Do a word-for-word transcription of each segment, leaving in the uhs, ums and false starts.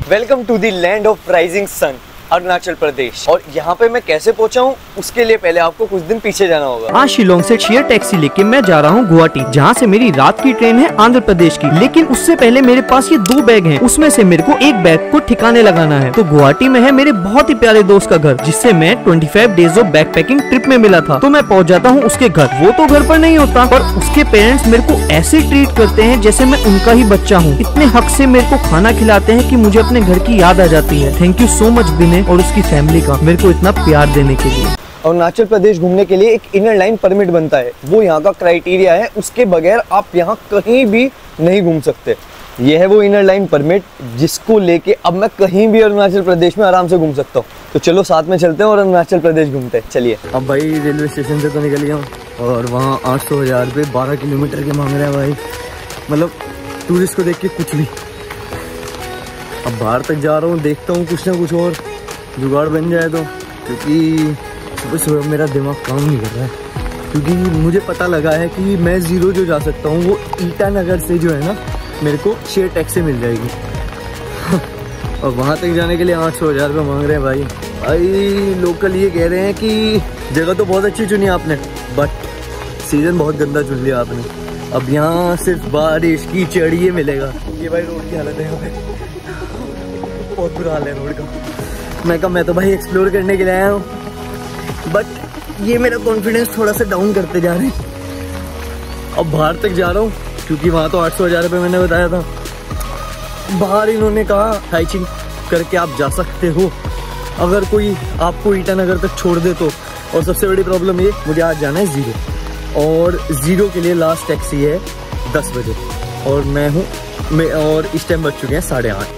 Welcome to the land of rising sun, Arunachal Pradesh. और यहाँ पे मैं कैसे पहुँचा हूँ उसके लिए पहले आपको कुछ दिन पीछे जाना होगा। आज शिलोंग से शेयर टैक्सी लेके मैं जा रहा हूँ गुवाहाटी, जहाँ से मेरी रात की ट्रेन है आंध्र प्रदेश की। लेकिन उससे पहले मेरे पास ये दो बैग हैं, उसमें से मेरे को एक बैग को ठिकाने लगाना है। तो गुवाहाटी में है मेरे बहुत ही प्यारे दोस्त का घर, जिससे मैं पच्चीस डेज ऑफ बैकपैकिंग ट्रिप में मिला था। तो मैं पहुँच जाता हूँ उसके घर। वो तो घर पर नहीं होता, पर उसके पेरेंट्स मेरे को ऐसे ट्रीट करते हैं जैसे मैं उनका ही बच्चा हूँ। इतने हक से मेरे को खाना खिलाते हैं कि मुझे अपने घर की याद आ जाती है। Thank you so much Vinay और उसकी फैमिली का मेरे को इतना प्यार देने के लिए। अरुणाचल प्रदेश घूमने के लिए एक इनर लाइन परमिट बनता है, वो यहाँ का क्राइटेरिया है। उसके बगैर आप यहाँ कहीं भी नहीं घूम सकते। ये है वो इनर लाइन परमिट जिसको लेके अब मैं कहीं भी अरुणाचल प्रदेश में आराम से घूम सकता हूँ। तो चलो साथ में चलते हैं और अरुणाचल प्रदेश घूमते हैं। चलिए। अब भाई रेलवे स्टेशन से तो निकल गया हूँ और वहाँ आठ सौ हजार रुपये बारह किलोमीटर के मांग रहे हैं भाई। मतलब टूरिस्ट को देख के कुछ भी। अब बाहर तक जा रहा हूँ, देखता हूँ कुछ ना कुछ और जुगाड़ बन जाए तो, क्योंकि सुबह सुबह मेरा दिमाग काम नहीं कर रहा है। क्योंकि मुझे पता लगा है कि मैं ज़ीरो जो जा सकता हूँ वो ईटानगर से जो है ना मेरे को शेयर टैक्सी मिल जाएगी। और वहाँ तक जाने के लिए आठ सौ हज़ार रुपये मांग रहे हैं भाई। भाई लोकल ये कह रहे हैं कि जगह तो बहुत अच्छी चुनी आपने, बट सीज़न बहुत गंदा चुन लिया आपने। अब यहाँ सिर्फ बारिश की चढ़िए मिलेगा। ये भाई रोड की हालत है यहाँ पे, बहुत बुरा हाल है रोड का। मैं कहा मैं तो भाई एक्सप्लोर करने के लिए आया हूँ, बट ये मेरा कॉन्फिडेंस थोड़ा सा डाउन करते जा रहे हैं। अब बाहर तक जा रहा हूँ क्योंकि वहाँ तो आठ सौ हज़ार रुपये मैंने बताया था। बाहर इन्होंने कहा हाइकिंग करके आप जा सकते हो अगर कोई आपको ईटानगर तक छोड़ दे तो। और सबसे बड़ी प्रॉब्लम ये, मुझे आज जाना है ज़ीरो, और ज़ीरो के लिए लास्ट टैक्सी है दस बजे और मैं हूँ मैं और इस टाइम बज चुके हैं साढ़े आठ।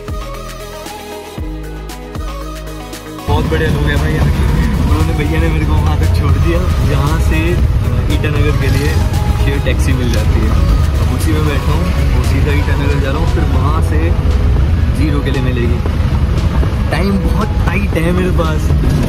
बहुत बढ़िया लोग हैं भाई यहाँ के। उन्होंने भैया ने मेरे को वहाँ तक छोड़ दिया जहाँ से ईटानगर के लिए शेयर टैक्सी मिल जाती है। अब उसी में बैठा हूँ, वो सीधा ईटानगर जा रहा हूँ, फिर वहाँ से ज़ीरो के लिए मिलेगी। टाइम बहुत टाइट है मेरे पास,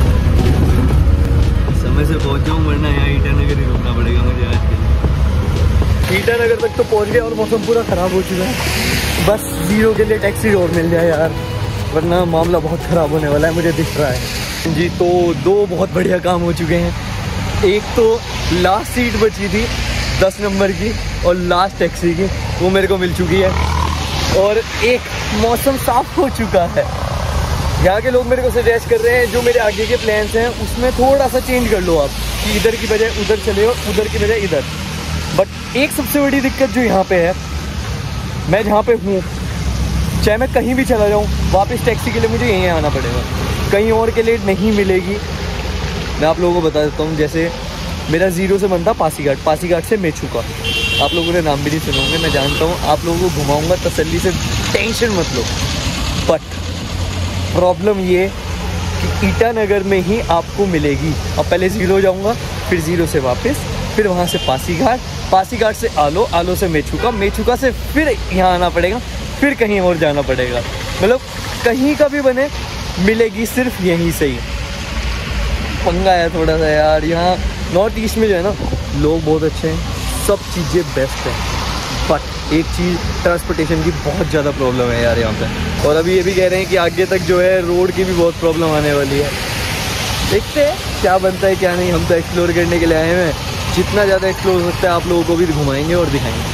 समय से पहुँच जाऊँ वरना यहाँ ईटानगर ही रुकना पड़ेगा मुझे आज के लिए। ईटानगर तक तो पहुँच गया और मौसम पूरा ख़राब हो चुका है। बस ज़ीरो के लिए टैक्सी और मिल जाए यार, वरना मामला बहुत ख़राब होने वाला है, मुझे दिख रहा है जी। तो दो बहुत बढ़िया काम हो चुके हैं। एक तो लास्ट सीट बची थी दस नंबर की और लास्ट टैक्सी की, वो मेरे को मिल चुकी है। और एक मौसम साफ हो चुका है। यहाँ के लोग मेरे को सजेस्ट कर रहे हैं जो मेरे आगे के प्लान्स हैं उसमें थोड़ा सा चेंज कर लो आप, कि इधर की बजाय उधर चले हो, उधर की बजाय इधर। बट एक सबसे बड़ी दिक्कत जो यहाँ पे है, मैं जहाँ पे हूँ चाहे मैं कहीं भी चला जाऊँ, वापस टैक्सी के लिए मुझे यहीं आना पड़ेगा, कहीं और के लिए नहीं मिलेगी। मैं आप लोगों को बता देता हूँ, जैसे मेरा ज़ीरो से बनता पासीघाट, पासीघाट से मेचुका। आप लोगों ने नाम भी नहीं सुने होंगे, मैं जानता हूँ। आप लोगों को घुमाऊँगा तसल्ली से, टेंशन मत लो। बट प्रॉब्लम ये कि ईटानगर में ही आपको मिलेगी। अब पहले ज़ीरो जाऊँगा, फिर ज़ीरो से वापस, फिर वहाँ से पासीघाट, पासीघाट से आलो, आलो से मेचुका, मेचुका से फिर यहाँ आना पड़ेगा, फिर कहीं और जाना पड़ेगा। मतलब कहीं का भी बने मिलेगी सिर्फ यहीं से ही। पंगा है थोड़ा सा यार। यहाँ नॉर्थ ईस्ट में जो है ना, लोग बहुत अच्छे हैं, सब चीज़ें बेस्ट हैं, बट एक चीज़ ट्रांसपोर्टेशन की बहुत ज़्यादा प्रॉब्लम है यार यहाँ पे। और अभी ये भी कह रहे हैं कि आगे तक जो है रोड की भी बहुत प्रॉब्लम आने वाली है। देखते हैं क्या बनता है क्या नहीं। हम तो एक्सप्लोर करने के लिए आए हैं, जितना ज़्यादा एक्सप्लोर हो सकता है आप लोगों को भी घुमाएंगे और दिखाएंगे।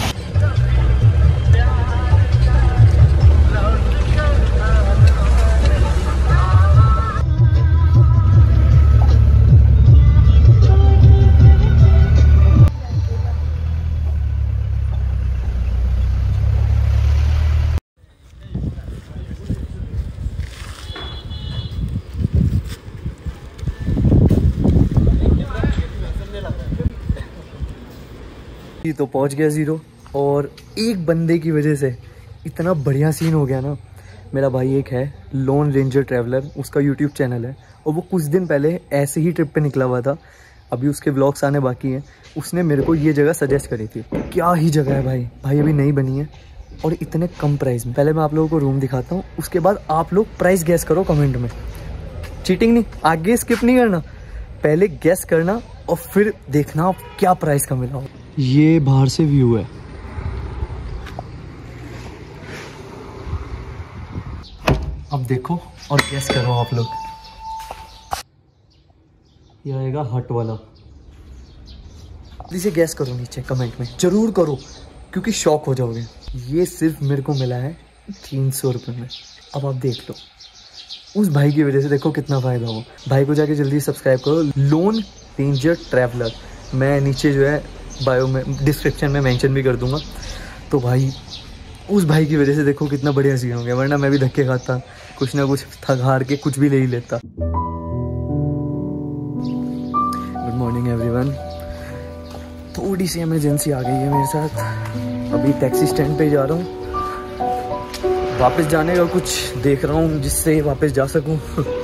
तो पहुंच गया ज़ीरो, और एक बंदे की वजह से इतना बढ़िया सीन हो गया ना। मेरा भाई एक है लोन रेंजर ट्रैवलर, उसका यूट्यूब चैनल है, और वो कुछ दिन पहले ऐसे ही ट्रिप पे निकला हुआ था। अभी उसके व्लॉग्स आने बाकी हैं। उसने मेरे को ये जगह सजेस्ट करी थी। क्या ही जगह है भाई, भाई अभी नई बनी है और इतने कम प्राइस में। पहले मैं आप लोगों को रूम दिखाता हूँ, उसके बाद आप लोग प्राइस गैस करो कमेंट में। चीटिंग नहीं, आगे स्किप नहीं करना, पहले गैस करना और फिर देखना क्या प्राइस का मिला हो। ये बाहर से व्यू है। अब देखो और गैस करो आप लोग, ये आएगा हट वाला। इसे गैस करो नीचे कमेंट में जरूर करो, क्योंकि शॉक हो जाओगे। ये सिर्फ मेरे को मिला है तीन सौ रुपये में। अब आप देख लो, उस भाई की वजह से देखो कितना फ़ायदा हुआ। भाई को जाके जल्दी सब्सक्राइब करो, लोन रेंजर ट्रैवलर। मैं नीचे जो है बायो में डिस्क्रिप्शन में मेंशन भी कर दूंगा। तो भाई उस भाई की वजह से देखो कितना बढ़िया सीन हो गया, वरना मैं भी धक्के खाता, कुछ ना कुछ थक हार के कुछ भी ले ही लेता। Good morning everyone. थोड़ी सी इमरजेंसी आ गई है मेरे साथ। अभी टैक्सी स्टैंड पे जा रहा हूँ, वापस जाने का कुछ देख रहा हूँ जिससे वापस जा सकूँ।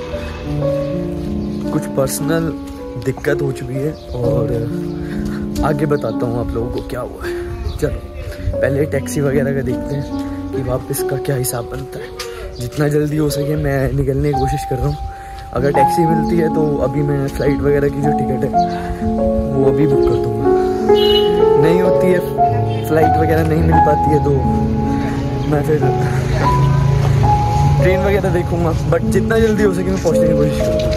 कुछ पर्सनल दिक्कत हो चुकी है और आगे बताता हूँ आप लोगों को क्या हुआ है। चलो पहले टैक्सी वगैरह का देखते हैं कि वापस का क्या हिसाब बनता है। जितना जल्दी हो सके मैं निकलने की कोशिश कर रहा हूँ। अगर टैक्सी मिलती है तो अभी मैं फ़्लाइट वगैरह की जो टिकट है वो अभी बुक कर दूँगा। नहीं होती है, फ़्लाइट वगैरह नहीं मिल पाती है तो मैं फिर ट्रेन वगैरह देखूंगा। बट जितना जल्दी हो सके मैं पहुंचने की कोशिश करूँगा।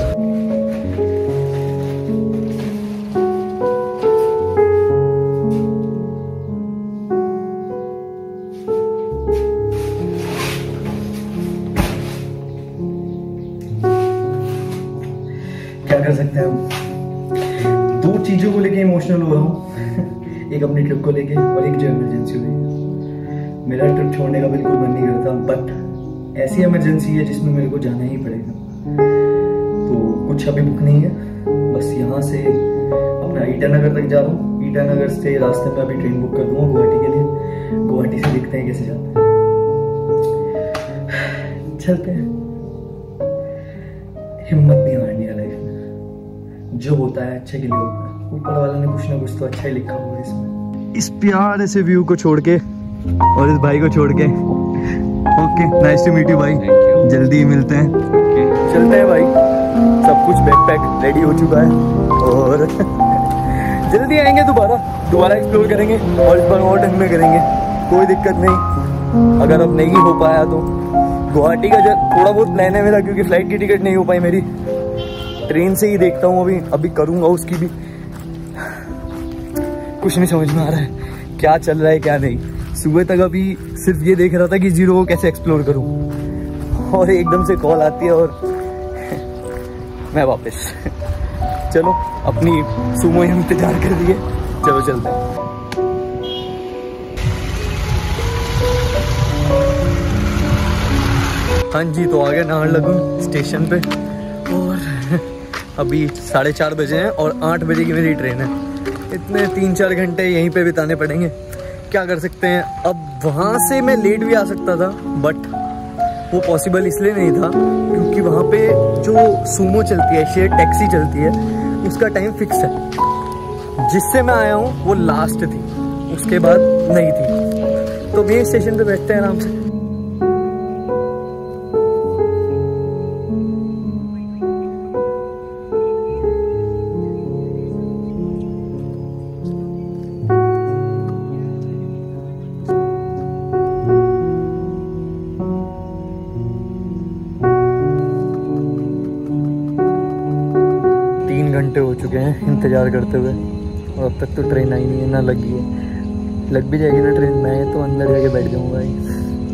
क्या कर सकते हैं हम। दो चीज़ों को लेके इमोशनल हुआ हूँ, एक अपनी ट्रिप को लेके और एक जो इमरजेंसी हुई। मेरा ट्रिप छोड़ने का बिल्कुल मन नहीं करता, बट ऐसी इमरजेंसी है जिसमें मेरे को जाना ही पड़ेगा। तो कुछ अभी बुक नहीं है, बस यहाँ से अपना ईटानगर तक जा रहा हूँ। ईटानगर से रास्ते में अभी ट्रेन बुक कर दूंगा गुवाहाटी के लिए। गुवाहाटी से देखते हैं कैसे जाते हैं, चलते हैं। हिम्मत नहीं हारनी है लाइफ में, जो होता है अच्छे के लिए होता है। ऊपर वाले ने कुछ ना कुछ तो अच्छा ही लिखा हुआ है इसमें। इस प्यारे से व्यू को छोड़ के और इस भाई को छोड़ के। Okay, nice to meet you भाई, जल्दी मिलते हैं। okay. चलते हैं भाई, सब कुछ बैग पैक रेडी हो चुका है और जल्दी आएंगे दोबारा दोबारा एक्सप्लोर करेंगे और इस बार और ढंग में करेंगे, कोई दिक्कत नहीं। अगर अब नहीं हो पाया तो गुवाहाटी का जब थोड़ा बहुत प्लान है मेरा, क्योंकि फ्लाइट की टिकट नहीं हो पाई मेरी, ट्रेन से ही देखता हूँ। अभी अभी करूँगा उसकी भी। कुछ नहीं समझ में आ रहा है क्या चल रहा है क्या नहीं। सुबह तक अभी सिर्फ ये देख रहा था कि जीरो को कैसे एक्सप्लोर करूं, और एकदम से कॉल आती है और मैं वापस। चलो अपनी सुमो इंतजार कर दिए, चलो चलते हैं। हाँ जी, तो आ गया नाहरलगुन स्टेशन पे और अभी साढ़े चार बजे हैं और आठ बजे की मेरी ट्रेन है। इतने तीन चार घंटे यहीं पे बिताने पड़ेंगे, क्या कर सकते हैं। अब वहाँ से मैं लेट भी आ सकता था, बट वो पॉसिबल इसलिए नहीं था क्योंकि वहाँ पे जो सूमो चलती है, शेयर टैक्सी चलती है, उसका टाइम फिक्स है। जिससे मैं आया हूँ वो लास्ट थी, उसके बाद नहीं थी। तो मेन स्टेशन पे बैठते हैं आराम से। घंटे हो चुके हैं इंतज़ार करते हुए और अब तक तो ट्रेन आई नहीं है, ना लगी है। लग भी जाएगी ना ट्रेन, मैं तो अंदर जाके बैठ जाऊंगा भाई।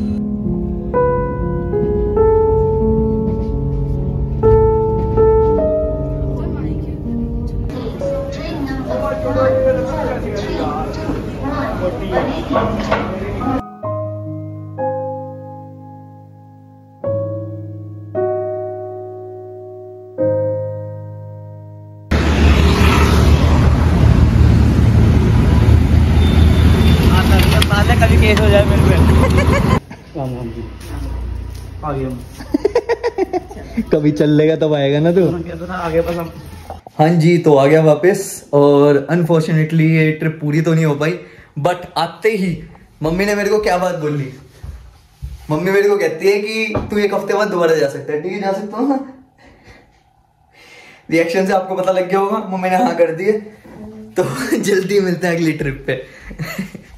कभी केस हो जाए मेरे पे। आगे कभी चल लेगा तब आएगा ना तू। आगे बस हम। हाँ जी, तो आ गया वापस और अनफॉर्चुनेटली ये ट्रिप पूरी तो नहीं हो पाई, बट आते ही मम्मी ने मेरे को क्या बात बोली। मम्मी मेरे को कहती है कि तू एक हफ्ते बाद दोबारा जा सकता है। ठीक है, जा सकता हूँ। रिएक्शन से आपको पता लग गया होगा, मम्मी ने हाँ कर दिए। तो जल्दी मिलते हैं अगली ट्रिप पे।